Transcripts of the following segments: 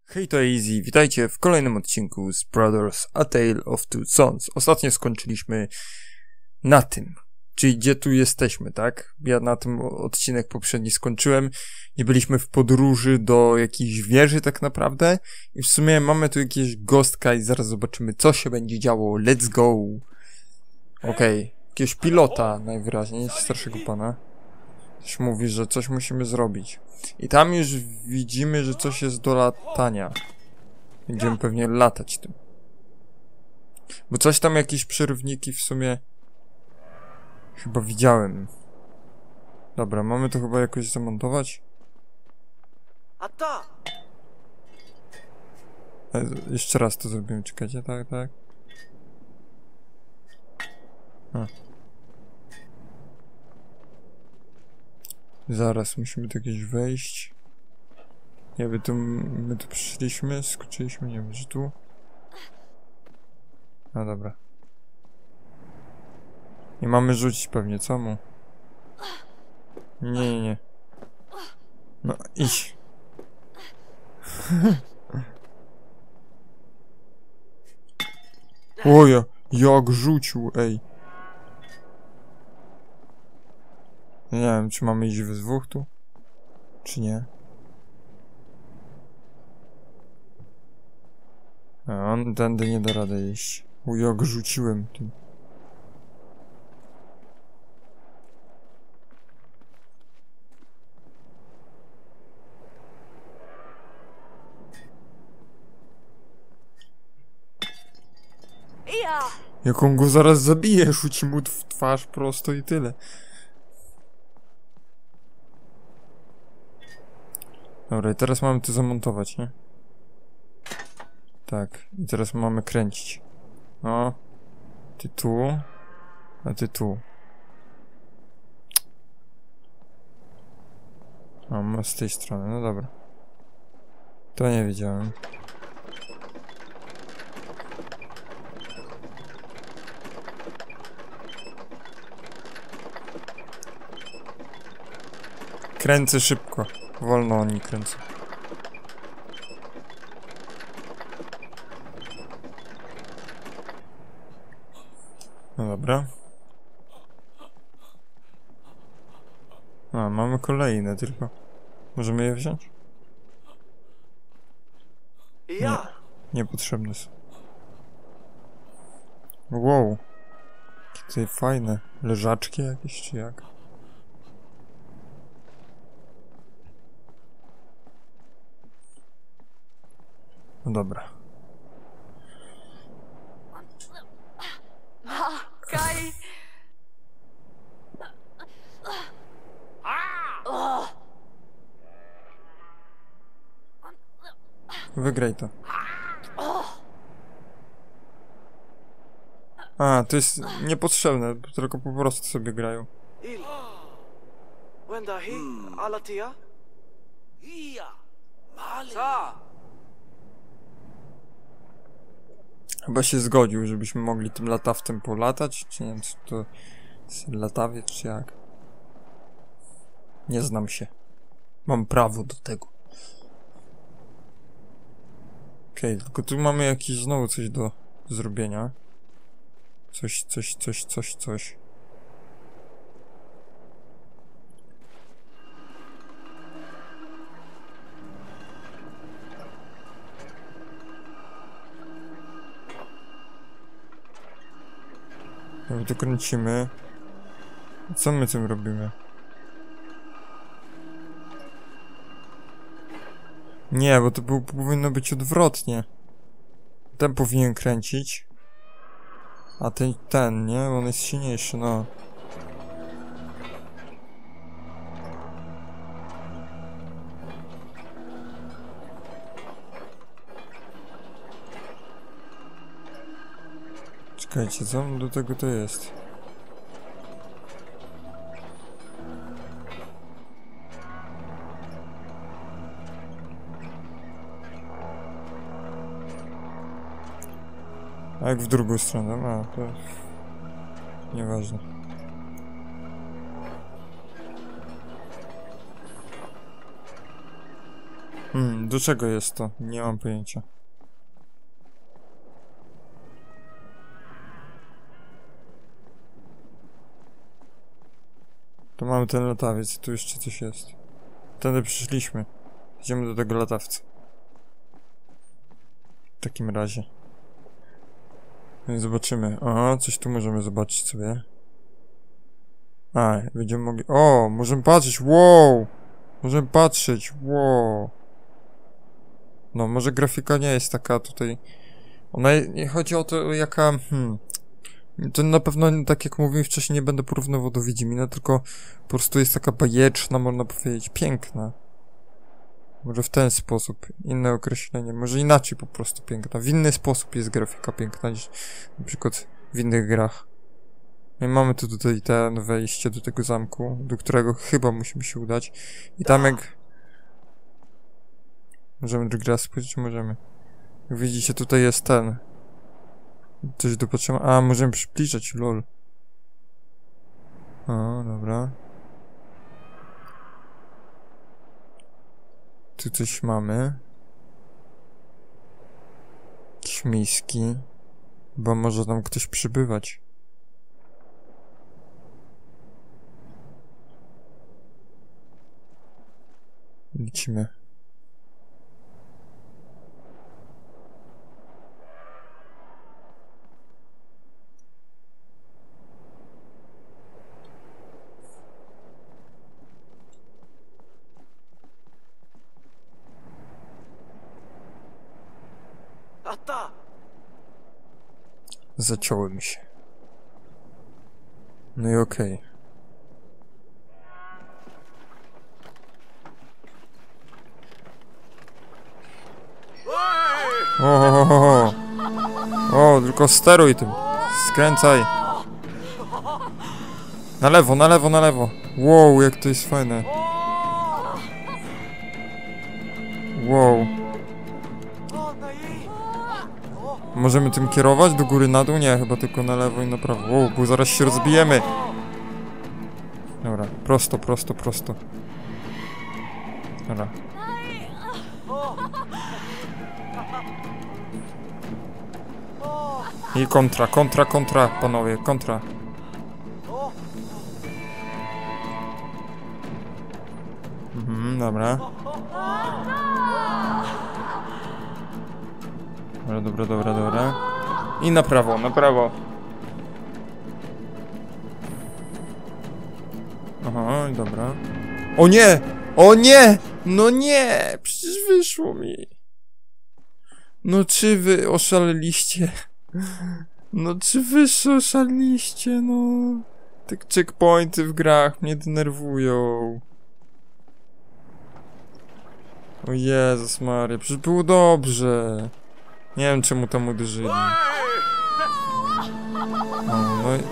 Hej, to Easy, witajcie w kolejnym odcinku z Brothers: A Tale of Two Sons. Ostatnio skończyliśmy na tym, czyli gdzie tu jesteśmy, tak? Ja na tym odcinek poprzedni skończyłem i byliśmy w podróży do jakiejś wieży tak naprawdę i w sumie mamy tu jakiegoś ghostka i zaraz zobaczymy, co się będzie działo. Let's go! Okej, jakiegoś pilota najwyraźniej, starszego pana. Coś mówi, że coś musimy zrobić. I tam już widzimy, że coś jest do latania. Będziemy pewnie latać tym. Bo coś tam, jakieś przerywniki w sumie chyba widziałem. Dobra, mamy to chyba jakoś zamontować. Jeszcze raz to zrobimy, czekajcie, tak. Zaraz, musimy tu jakieś wejść. Nie wiem, my tu przyszliśmy, skoczyliśmy, nie wiem, że tu. No dobra. I mamy rzucić pewnie, co mu? Nie. No, idź. Oja, jak rzucił, ej. Nie wiem, czy mamy iść we dwóch tu? Czy nie? A on tędy nie da rady iść. Jak rzuciłem tym. Jak on go zaraz zabije, rzuci mu w twarz prosto i tyle. Dobra, i teraz mamy to zamontować, nie? Tak, i teraz mamy kręcić. No. Ty tu. A ty tu. A, z tej strony, no dobra. To nie wiedziałem. Kręcę szybko. Wolno oni kręcą. No dobra. A, mamy kolejne tylko. Możemy je wziąć? Nie. Niepotrzebne są. Wow. Jakie tutaj fajne. Leżaczki jakieś, czy jak? No dobra. Kai. Wygraj to. A, to jest niepotrzebne, tylko po prostu sobie grają. Chyba się zgodził, żebyśmy mogli tym latawcem polatać, czy nie wiem, czy to jest latawiec, czy jak. Nie znam się. Mam prawo do tego. Okej, tylko tu mamy jakieś znowu coś do zrobienia. Coś. No to kręcimy. Co my tym robimy? Nie, bo to powinno być odwrotnie. Ten powinien kręcić. A ten, nie? On jest silniejszy, no. Czekajcie, co do tego to jest? A jak w drugą stronę? A, to... Nieważne. Do czego jest to? Nie mam pojęcia. Tu mamy ten latawiec, tu jeszcze coś jest. Tędy przyszliśmy. Idziemy do tego latawca. W takim razie. Zobaczymy. Aha, coś tu możemy zobaczyć sobie. A, będziemy mogli... O, możemy patrzeć, wow! Możemy patrzeć, wow! No, może grafika nie jest taka tutaj... Ona... Nie chodzi o to, jaka... To na pewno, tak jak mówiłem wcześniej, nie będę porównywał do Wiedźmina, tylko po prostu jest taka bajeczna, można powiedzieć, piękna. Może w ten sposób, inne określenie, może inaczej po prostu piękna. W inny sposób jest grafika piękna niż na przykład w innych grach. No i mamy tu tutaj ten wejście do tego zamku, do którego chyba musimy się udać. I tam jak... Możemy do gra spojrzeć? Możemy. Jak widzicie, tutaj jest ten... Coś do patrzenia. A, możemy przybliżać, lol. O, dobra. Tu coś mamy. Jakieś miski. Bo może tam ktoś przybywać. Lecimy. Zaciąłem się. No i okej. O, tylko steruj tym. Skręcaj. Na lewo, na lewo, na lewo. Wow, jak to jest fajne. Wow. Możemy tym kierować? Do góry, na dół? Nie, chyba tylko na lewo i na prawo. Wow, bo zaraz się rozbijemy. Dobra, prosto, prosto, prosto. Dobra. I kontra, kontra, kontra, panowie, kontra. Dobra. Dobra, dobra, dobra, dobra. I na prawo, na prawo. Aha, dobra. O nie! O nie! No nie! Przecież wyszło mi. No czy wy oszaleliście? No czy wy oszaleliście, no? Te checkpointy w grach mnie denerwują. O Jezus Maria, przecież było dobrze. Nie wiem czemu tam uderzyli. No i...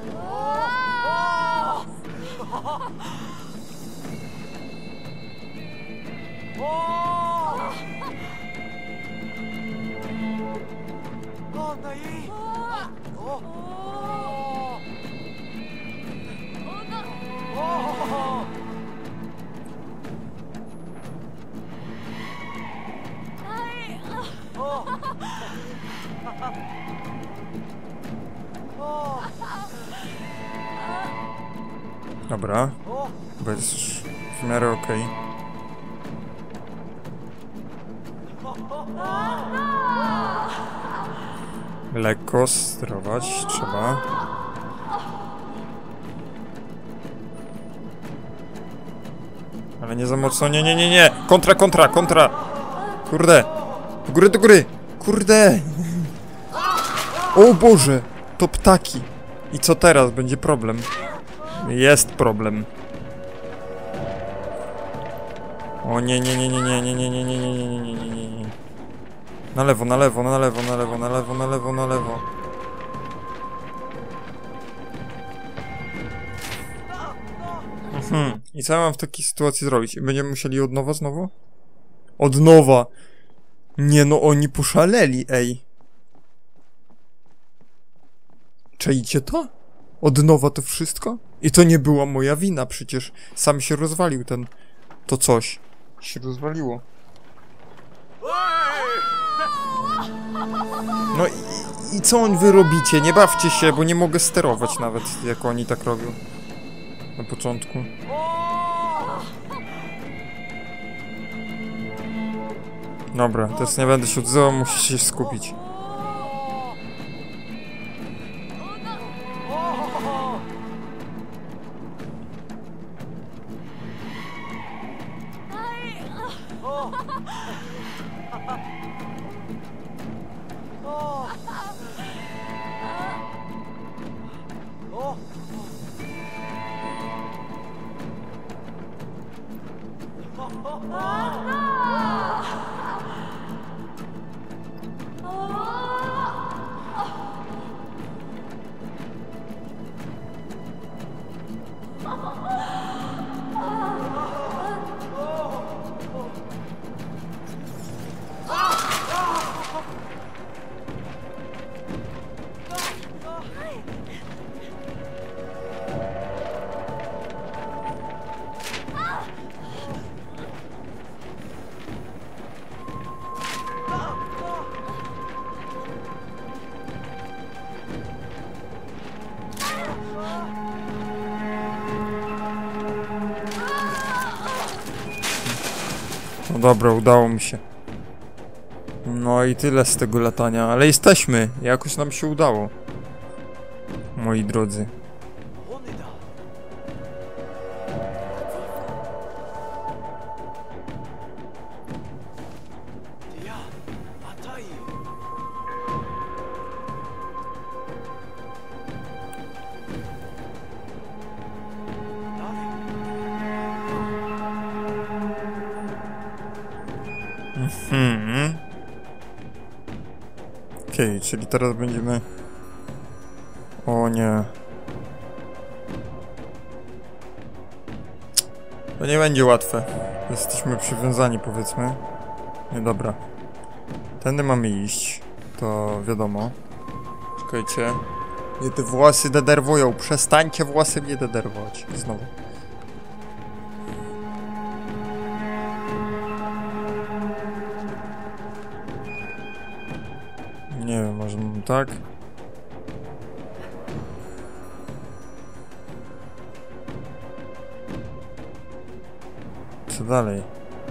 Dobra, bo jest już w miarę okej. Lekko sterować trzeba. Ale nie za mocno, nie, nie, nie, nie! Kontra, kontra, kontra! Kurde! Do góry, do góry! Kurde! O Boże! To ptaki! I co teraz? Będzie problem. Jest problem. O nie, nie, nie, nie, nie, nie, nie, nie, nie, nie, nie, nie, nie, nie, nie. Na lewo, na lewo, na lewo, na lewo, na lewo, na lewo, na lewo. I co ja mam w takiej sytuacji zrobić? Będziemy musieli od nowa znowu? Od nowa! Nie no, oni poszaleli, ej. Czajcie to? Od nowa to wszystko? I to nie była moja wina, przecież sam się rozwalił ten... To coś się rozwaliło. No i co wy robicie? Nie bawcie się, bo nie mogę sterować nawet, jak oni tak robią. Na początku. Dobra, teraz nie będę się odzywał, musisz się skupić. No dobra, udało mi się. No i tyle z tego latania, ale jesteśmy. Jakoś nam się udało. Moi drodzy. Okej, czyli teraz będziemy... O nie. To nie będzie łatwe. Jesteśmy przywiązani, powiedzmy. Nie, dobra. Tędy mamy iść. To wiadomo. Czekajcie. Mnie te włosy denerwują. Przestańcie włosy mnie denerwować. Znowu. Nie wiem, może tak? Co dalej?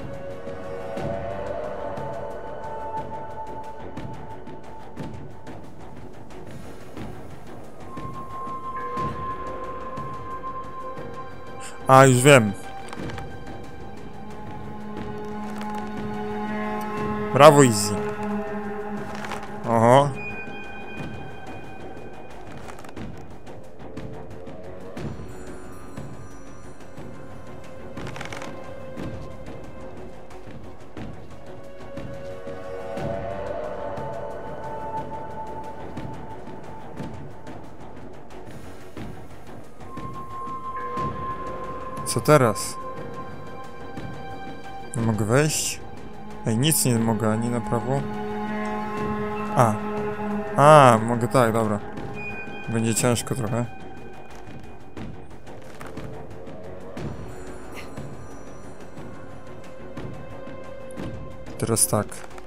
A, już wiem. Brawo, Easy. Oho. Co teraz? Nie mogę wejść? Ej, nic nie mogę, ani na prawo. A, mogę tak, dobra. Będzie ciężko trochę. Teraz tak.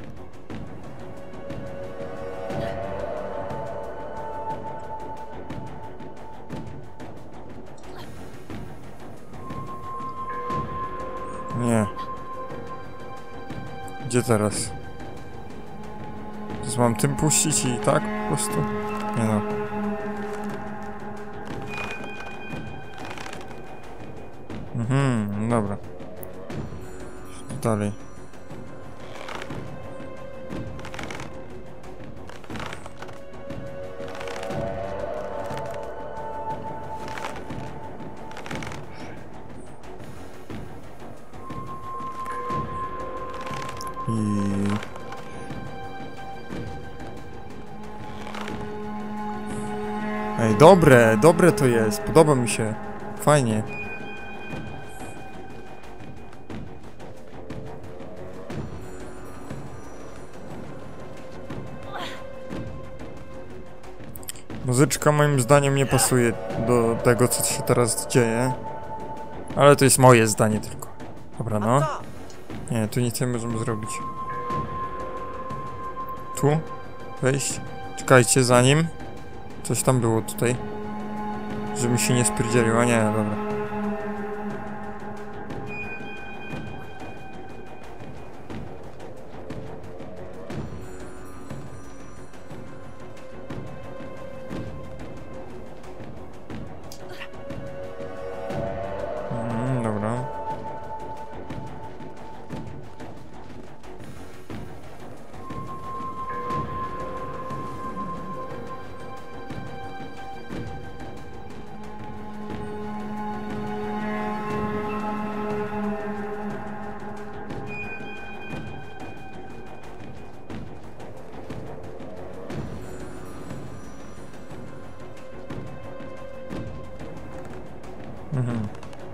Nie. Gdzie teraz? Teraz mam tym puścić i tak po prostu? Nie no. Dobra. Dalej. Ej, dobre to jest, podoba mi się. Fajnie. Muzyczka moim zdaniem nie pasuje do tego, co się teraz dzieje. Ale to jest moje zdanie tylko. Dobra, no. Nie, tu nic nie możemy zrobić. Tu? Wejść? Czekajcie, zanim. Coś tam było tutaj. Żeby mi się nie spierdzielił, a nie, dobra. Dobra. Mhm.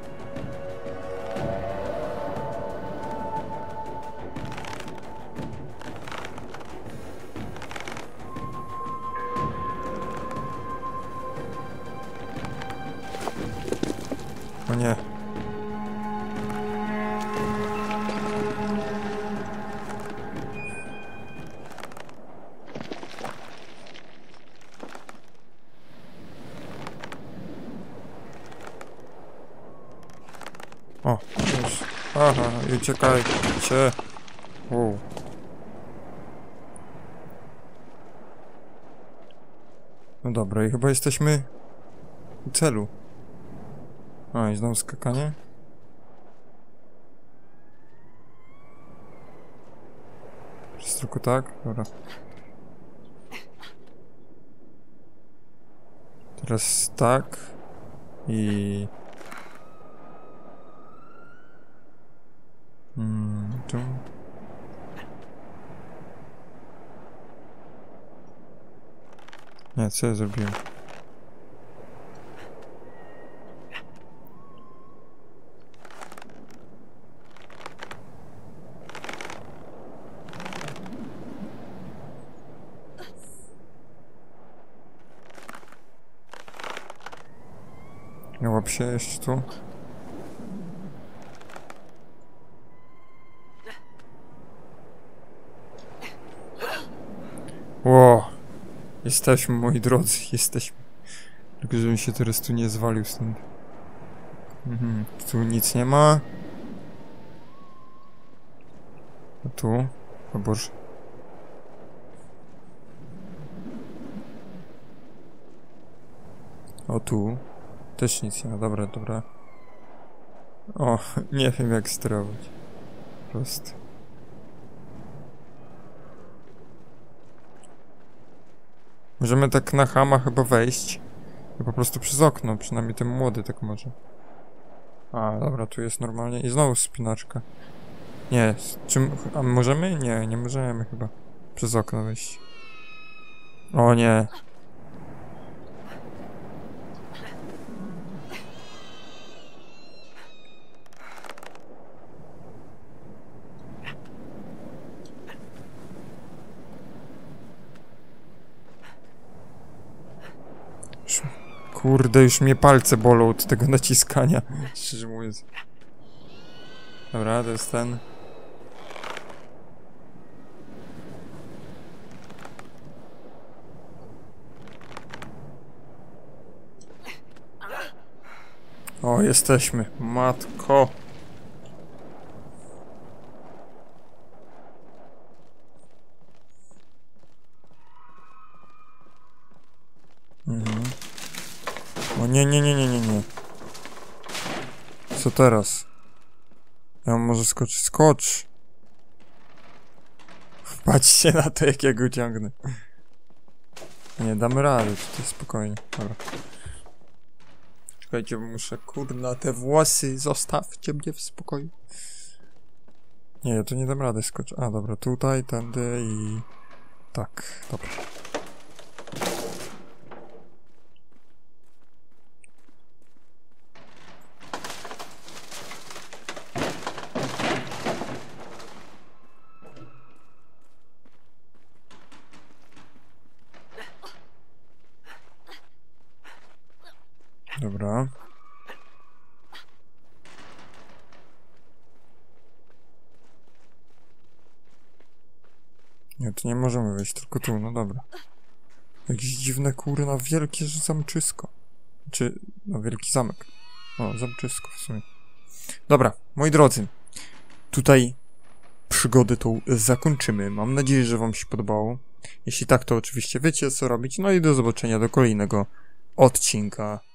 O nie. O, już. Aha, i uciekajcie. Wow. No dobra, i chyba jesteśmy u celu. A, i znowu skakanie? Jest tylko tak? Dobra. Teraz tak. I... tu. Nie, co ja zrobiłem? Nie łap się jeszcze tu. Ło! Jesteśmy, moi drodzy, jesteśmy. Tylko żebym się teraz tu nie zwalił stąd. Tu nic nie ma. A tu? O Boże. O tu. Też nic nie ma. Dobra, dobra. O, nie wiem jak sterować. Prosto. Możemy tak na chama chyba wejść. I po prostu przez okno. Przynajmniej ten młody tak może. A, dobra, tu jest normalnie. I znowu spinaczka. Nie, czym... A możemy? Nie, nie możemy chyba. Przez okno wejść. O nie. Kurde, już mnie palce bolą od tego naciskania. Szczerze mówiąc. Dobra, to jest ten. O, jesteśmy. Matko. O nie, nie, nie, nie, nie, nie. Co teraz? Ja może skoczyć. Skocz! Patrzcie na to, jak ja go ciągnę. Nie, damy radę tutaj spokojnie. Dobra. Czekajcie, bo muszę, kurna, te włosy, zostawcie mnie w spokoju. Nie, ja tu nie dam rady skoczyć. A, dobra, tutaj, tędy i... Tak, dobra. Dobra. Nie, tu nie możemy wejść, tylko tu, no dobra. Jakieś dziwne, kurna, wielkie zamczysko. Czy, no, wielki zamek. O, zamczysko w sumie. Dobra, moi drodzy. Tutaj przygodę tą zakończymy. Mam nadzieję, że wam się podobało. Jeśli tak, to oczywiście wiecie, co robić. No i do zobaczenia do kolejnego odcinka.